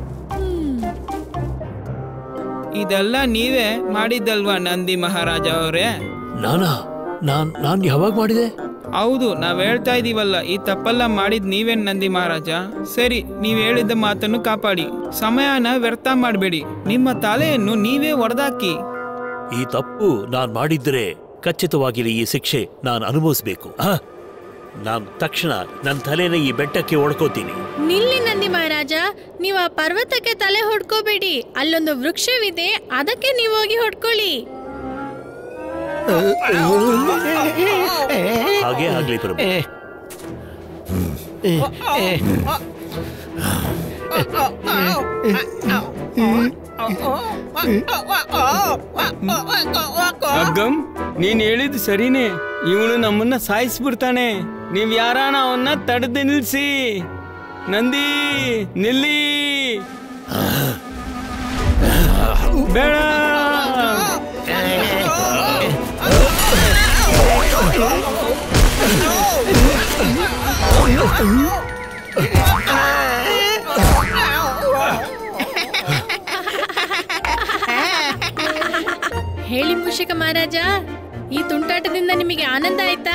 Speaker 5: ಇದೆಲ್ಲ ನೀವೇ ಮಾಡಿದ್ದಲ್ವಾ ನಂದಿ ಮಹಾರಾಜ ಅವರೇ?
Speaker 4: ನಾನಾ? ನಾನ್ ನಾನ್ ಯಾವಾಗ ಮಾಡಿದೆ?
Speaker 5: ಹೌದು, ನಾವ್ ಹೇಳ್ತಾ ಇದೀವಲ್ಲ, ಈ ತಪ್ಪೆಲ್ಲ ಮಾಡಿದ್ ನೀವೇನ್ ನಂದಿ ಮಹಾರಾಜ? ಸರಿ, ನೀವ್ ಹೇಳಿದ ಮಾತನ್ನು ಕಾಪಾಡಿ, ಸಮಯನ ವ್ಯರ್ಥ ಮಾಡಬೇಡಿ. ನಿಮ್ಮ ತಲೆಯನ್ನು ನೀವೇ ಒಡೆದಾಕಿ.
Speaker 4: ಈ ತಪ್ಪು ನಾನ್ ಮಾಡಿದ್ರೆ ಖಚಿತವಾಗಿ ಈ ಶಿಕ್ಷೆ ನಾನು ಅನುಭವಿಸ್ಬೇಕು. ನಾನ್ ತಕ್ಷಣ ನನ್ನ ತಲೆನ ಈ ಬೆಟ್ಟಕ್ಕೆ ಹೊಡ್ಕೋತೀನಿ.
Speaker 1: ನಿಲ್ಲಿ ನಂದಿ ಮಹಾರಾಜ, ನೀವು ಆ ಪರ್ವತಕ್ಕೆ ತಲೆ ಹೊಡ್ಕೋಬೇಡಿ. ಅಲ್ಲೊಂದು ವೃಕ್ಷವಿದೆ, ಅದಕ್ಕೆ ನೀವು ಹೋಗಿ ಹೊಡ್ಕೊಳ್ಳಿ.
Speaker 4: ಹಾಗೆ ಆಗ್ಲಿ ಪ್ರಭು.
Speaker 3: ಅಗ್ಗಂ, ನೀನ್ ಹೇಳಿದ್ ಸರಿನೇ. ಇವನು ನಮ್ಮನ್ನ ಸಾಯಿಸ್ಬಿಡ್ತಾನೆ. ನೀವ್ ಯಾರಾನ ಅವನ್ನ ತಡೆದು ನಿಲ್ಸಿ. ನಂದಿ, ನಿಲ್ಲಿ. ಬೇಡ.
Speaker 1: ಹೇಳಿ ಮೂಷಿಕ ಮಹಾರಾಜ, ಈ ತುಂಟಾಟದಿಂದ ನಿಮಗೆ ಆನಂದ ಆಯ್ತಾ?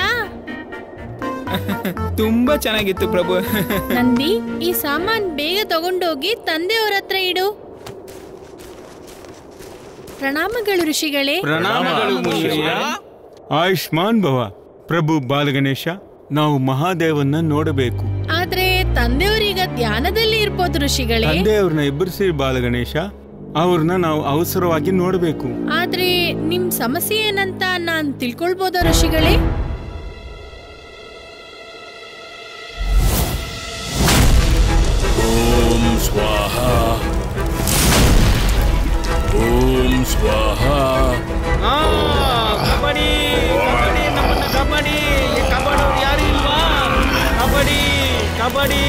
Speaker 5: ತುಂಬಾ ಚೆನ್ನಾಗಿತ್ತು ಪ್ರಭು.
Speaker 1: ನಂದಿ, ಈ ಸಾಮಾನ್ ಬೇಗ ತಗೊಂಡೋಗಿ ತಂದೆಯವರ ಹತ್ರ ಇಡು. ಪ್ರಣಾಮಗಳು ಋಷಿಗಳೇ.
Speaker 3: ಪ್ರಣಾಮಗಳು ಮುನಿಯ. ಆಯುಷ್ಮಾನ್ ಭವ. ಪ್ರಭು ಬಾಲಗಣೇಶ, ನಾವು ಮಹಾದೇವನ್ನ ನೋಡಬೇಕು.
Speaker 1: ಆದ್ರೆ ತಂದೆಯವರೀಗ ಧ್ಯಾನದಲ್ಲಿ ಇರ್ಬೋದು ಋಷಿಗಳೇ.
Speaker 3: ತಂದೆಯವ್ರನ್ನ ಎಬ್ಬರಿಸಿ ಬಾಲಗಣೇಶ, ಅವ್ರನ್ನ ನಾವು ಅವಸರವಾಗಿ ನೋಡಬೇಕು.
Speaker 1: ಆದ್ರೆ ನಿಮ್ ಸಮಸ್ಯೆ ಏನಂತ ನಾನ್ ತಿಳ್ಕೊಳ್ಬೋದ ಋಷಿಗಳೇ?
Speaker 4: ಓಂ ಸ್ವಾಹ ಓಂ ಸ್ವಾಹ.
Speaker 3: ಕಬಡ್ಡಿ ಕಬಡ್ಡಿ ನಮ್ಮನ್ನ ಕಬಡ್ಡಿ ಕಬಡ್ಡಿ ಯಾರು ಇಲ್ವಾ? ಕಬಡ್ಡಿ ಕಬಡ್ಡಿ.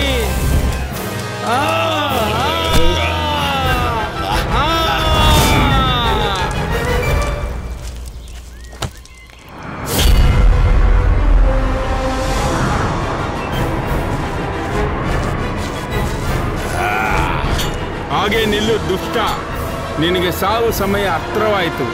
Speaker 3: ಹಾಗೆ ನಿಲ್ಲು ದುಷ್ಟ, ನಿನಗೆ ಸಾವು ಸಮಯ ಹತ್ರವಾಯಿತು.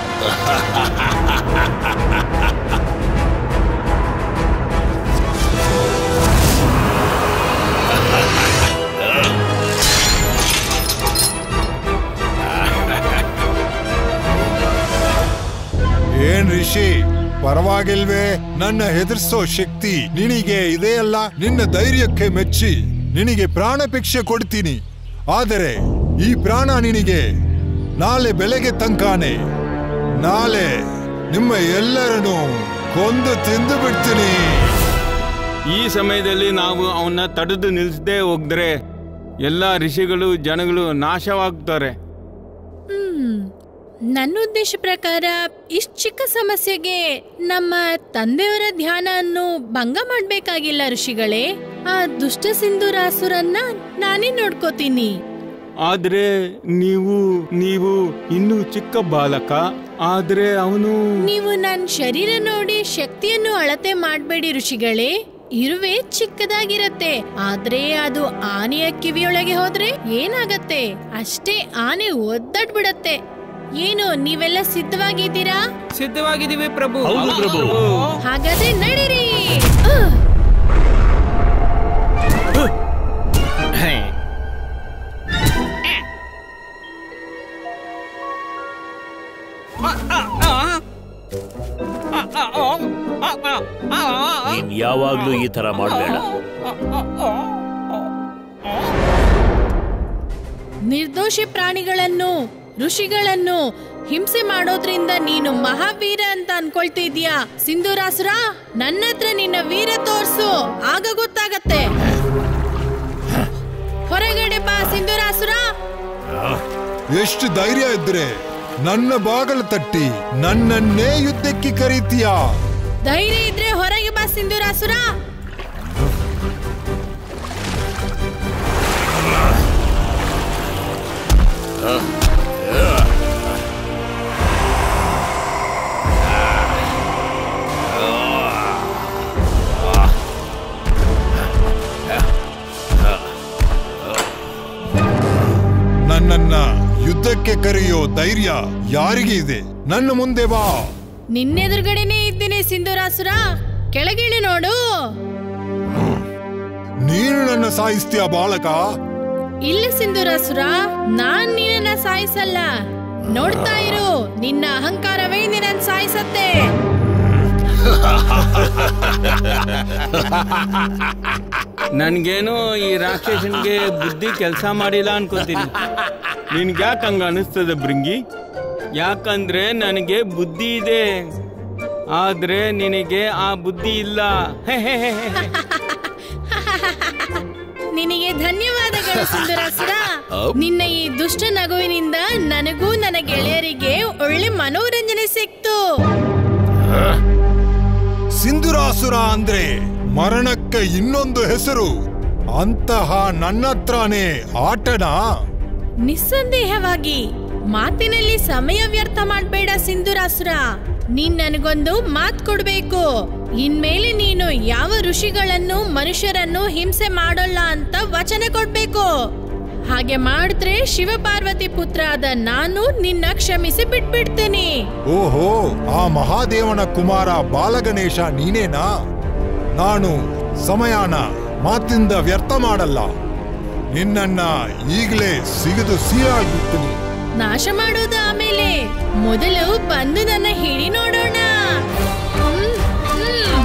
Speaker 6: ಏನ್ ಋಷಿ, ಪರವಾಗಿಲ್ವೇ? ನನ್ನ ಹೆದರ್ಸೋ ಶಕ್ತಿ ನಿನಗೆ ಇದೆಯಲ್ಲ. ನಿನ್ನ ಧೈರ್ಯಕ್ಕೆ ಮೆಚ್ಚಿ ನಿನಗೆ ಪ್ರಾಣ ಭಿಕ್ಷೆ ಕೊಡ್ತೀನಿ. ಆದರೆ ಈ ಪ್ರಾಣ ನಿನಗೆ ನಾಳೆ ಬೆಳಗ್ಗೆ ತನಕಾನೆ. ನಾಳೆ ನಿಮ್ಮ ಎಲ್ಲರನ್ನು ಕೊಂದು ತಿಂದು ಬಿಡ್ತೀನಿ.
Speaker 3: ಈ ಸಮಯದಲ್ಲಿ ನಾವು ಅವನ್ನ ತಡೆದು ನಿಲ್ಲಿಸದೆ ಹೋದ್ರೆ ಎಲ್ಲ ಋಷಿಗಳು ಜನಗಳು ನಾಶವಾಗ್ತಾರೆ.
Speaker 1: ಹ್ಮ್ ನನ್ನ ಉದ್ದೇಶ ಪ್ರಕಾರ ಇಷ್ಟು ಚಿಕ್ಕ ಸಮಸ್ಯೆಗೆ ನಮ್ಮ ತಂದೆಯವರ ಧ್ಯಾನವನ್ನು ಭಂಗ ಮಾಡ್ಬೇಕಾಗಿಲ್ಲ ಋಷಿಗಳೇ. ಆ ದುಷ್ಟ ಸಿಂಧೂರಾಸುರನ್ನ ನಾನೇ ನೋಡ್ಕೋತೀನಿ.
Speaker 3: ಆದ್ರೆ ನೀವು ನೀವು ಇನ್ನೂ ಚಿಕ್ಕ ಬಾಲಕ. ಆದ್ರೆ ಅವನು
Speaker 1: ನೀವು ನನ್ನ ಶರೀರ ನೋಡಿ ಶಕ್ತಿಯನ್ನು ಅಳತೆ ಮಾಡ್ಬೇಡಿ ಋಷಿಗಳೇ. ಇರುವೆ ಚಿಕ್ಕದಾಗಿರತ್ತೆ, ಆದ್ರೆ ಅದು ಆನೆಯ ಕಿವಿಯೊಳಗೆ ಹೋದ್ರೆ ಏನಾಗತ್ತೆ? ಅಷ್ಟೇ, ಆನೆ ಒದ್ದಾಡ್ಬಿಡತ್ತೆ. ಏನು ನೀವೆಲ್ಲ ಸಿದ್ಧವಾಗಿದ್ದೀರಾ?
Speaker 5: ಸಿದ್ಧವಾಗಿದ್ದೀವಿ ಪ್ರಭು.
Speaker 4: ಹೌದು ಪ್ರಭು.
Speaker 1: ಹಾಗಾದ್ರೆ ನಡೀರಿ.
Speaker 4: ನೀನ್ ಯಾವಾಗ್ಲೂ ಈ ತರ ಮಾಡಬೇಡ.
Speaker 1: ನಿರ್ದೋಷಿ ಪ್ರಾಣಿಗಳನ್ನು, ಋಷಿಗಳನ್ನು ಹಿಂಸೆ ಮಾಡೋದ್ರಿಂದ ನೀನು ಮಹಾವೀರ ಅಂತ ಅನ್ಕೊಳ್ತಿದ್ಯಾ? ಸಿಂಧೂರಾಸುರ, ನನ್ನ ಹತ್ರ ನಿನ್ನ ವೀರ ತೋರ್ಸು, ಆಗ ಗೊತ್ತಾಗತ್ತೆ. ಹೊರಗಡೆ ಬಾ ಸಿಂಧೂರಾಸುರ.
Speaker 6: ಎಷ್ಟು ಧೈರ್ಯ ಇದ್ರೆ ನನ್ನ ಬಾಗಲು ತಟ್ಟಿ ನನ್ನನ್ನೇ ಯುದ್ಧಕ್ಕೆ ಕರೀತೀಯಾ?
Speaker 1: ಧೈರ್ಯ ಇದ್ರೆ ಹೊರಗೆ ಬಾ ಸಿಂಧೂರಾಸುರ.
Speaker 6: ನನ್ನನ್ನ ಯುದ್ಧಕ್ಕೆ ಕರೆಯೋ ಧೈರ್ಯ ಯಾರಿಗೆ ಇದೆ? ನನ್ನ ಮುಂದೆ ಬಾ.
Speaker 1: ನಿನ್ನೆದುರುಗಡೆನೆ ಇದ್ದೀನಿ ಸಿಂಧೂರಾಸುರ, ಕೆಳಗಿಳಿ ನೋಡು.
Speaker 6: ನೀನು ನನ್ನ ಸಾಯಿಸ್ತೀಯ ಬಾಲಕ?
Speaker 1: ಇಲ್ಲ ಸಿಂಧೂರಾಸುರ, ನಾನ್ ನಿನ್ನ ಸಾಯಿಸಲ್ಲ. ನೋಡ್ತಾ ಇರು, ನಿನ್ನ ಅಹಂಕಾರವೇ ನಿನ್ನ ಸಾಯಿಸತ್ತೆ.
Speaker 3: ನನ್ಗೇನು ಈ ರಾಕ್ಷಸನ್ಗೆ ಬುದ್ಧಿ ಕೆಲಸ ಮಾಡಿಲ್ಲ ಅನ್ಕೋತೀನಿ. ನಿನ್ಗೆ ಯಾಕೆ ಹಂಗ ಅನಿಸ್ತದೆ ಭೃಂಗಿ? ಯಾಕಂದ್ರೆ ನನಗೆ ಬುದ್ಧಿ ಇದೆ, ಆದ್ರೆ ನಿನಗೆ ಆ ಬುದ್ಧಿ ಇಲ್ಲ.
Speaker 1: ನಿನಗೆ ಧನ್ಯವಾದಗಳು ಸಿಂಧೂರಾಸುರ. ನಿನ್ನ ಈ ದುಷ್ಟ ನಗುವಿನಿಂದ ನನಗೂ ನನ್ನ ಗೆಳೆಯರಿಗೆ ಒಳ್ಳೆ ಮನೋರಂಜನೆ ಸಿಕ್ತು.
Speaker 6: ಸಿಂಧೂರಾಸುರ ಅಂದ್ರೆ ಮರಣಕ್ಕೆ ಇನ್ನೊಂದು ಹೆಸರು. ಅಂತಹ ನನ್ನ ಹತ್ರನೇ ಆಟನಾ?
Speaker 1: ನಿಸ್ಸಂದೇಹವಾಗಿ ಮಾತಿನಲ್ಲಿ ಸಮಯ ವ್ಯರ್ಥ ಮಾಡ್ಬೇಡ ಸಿಂಧೂರಾಸುರ. ನೀನ್ ನನಗೊಂದು ಮಾತ್ ಕೊಡ್ಬೇಕು. ಇನ್ಮೇಲೆ ನೀನು ಯಾವ ಋಷಿಗಳನ್ನು ಮನುಷ್ಯರನ್ನು ಹಿಂಸೆ ಮಾಡೋಲ್ಲ ಅಂತ ವಚನ ಕೊಡ್ಬೇಕು. ಹಾಗೆ ಮಾಡಿದ್ರೆ ಶಿವಪಾರ್ವತಿ ಪುತ್ರ ಆದ ನಾನು ನಿನ್ನ ಕ್ಷಮಿಸಿ ಬಿಟ್ಬಿಡ್ತೀನಿ.
Speaker 6: ಓಹೋ, ಆ ಮಹಾದೇವನ ಕುಮಾರ ಬಾಲಗಣೇಶ ನೀನೇನಾ? ನಾನು ಸಮಯಾನ ಮಾತಿಂದ ವ್ಯರ್ಥ ಮಾಡಲ್ಲ. ನಿನ್ನನ್ನ ಈಗಲೇ ಸಿಗದು ಸೀಳಾಗ್ಬಿಡ್ತೀನಿ.
Speaker 1: ನಾಶ ಮಾಡೋದು ಆಮೇಲೆ, ಮೊದಲು ಬಂದು ನನ್ನ ಹಿಡಿ ನೋಡೋಣ. ಹ್ಮ್, ಹ್ಮ್.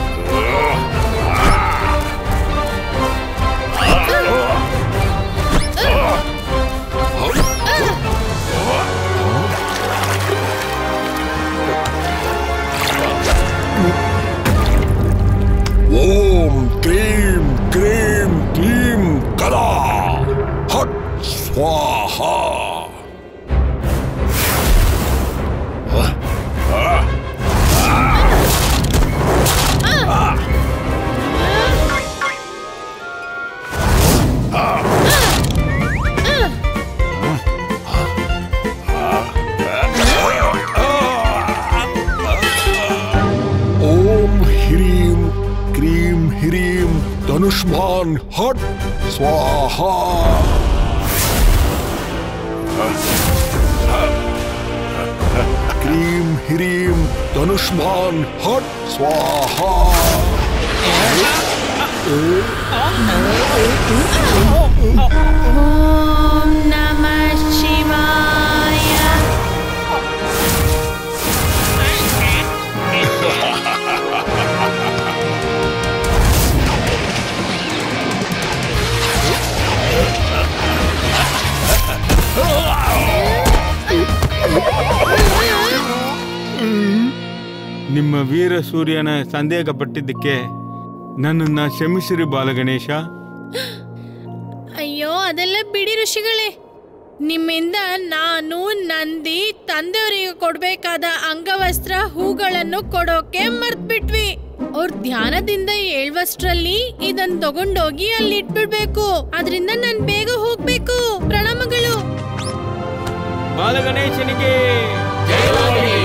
Speaker 9: ಓಂ ಕ್ರೀಂ ಕ್ರೀಂ ಕ್ಲೀಂ ಕಲಾ ಹಟ್ ಸ್ವಾಹ. ಧನುಷ್ಮಾನ್ ಹಟ್ ಸ್ವಾಹ. ಕ್ರೀಂ ಹ್ರೀಂ ಧನುಷ್ಮಾನ್ ಹಟ್ ಸ್ವಾಹ.
Speaker 1: ಓಂ ನಮಃ ಶಿವಾಯ.
Speaker 3: ನಿಮ್ಮ ವೀರ ಸೂರ್ಯನ ಸಂದೇಹ ಪಟ್ಟಿದ್ದಕ್ಕೆ ನನ್ನನ್ನ ಕ್ಷಮಿಸಿರಿ ಬಾಲಗಣೇಶ.
Speaker 1: ಅಯ್ಯೋ, ಅದೆಲ್ಲ ಬಿಡಿ ಋಷಿಗಳೇ. ನಿಮ್ಮಿಂದ ನಾನು ನಂದಿ ತಂದೆಯವರಿಗೆ ಕೊಡ್ಬೇಕಾದ ಅಂಗವಸ್ತ್ರ ಹೂಗಳನ್ನು ಕೊಡೋಕೆ ಮರ್ತ್ಬಿಟ್ವಿ. ಅವ್ರ ಧ್ಯಾನದಿಂದ ಏಳ್ವಷ್ಟ್ರಲ್ಲಿ ಇದನ್ ತಗೊಂಡೋಗಿ ಅಲ್ಲಿ ಇಟ್ಬಿಡ್ಬೇಕು. ಅದ್ರಿಂದ ನಾನ್ ಬೇಗ ಹೋಗ್ಬೇಕು. ಪ್ರಣಾಮಗಳು.
Speaker 3: ಬಾಲಗಣೇಶನಿಗೆ
Speaker 10: ಜಯವಾಗಲಿ.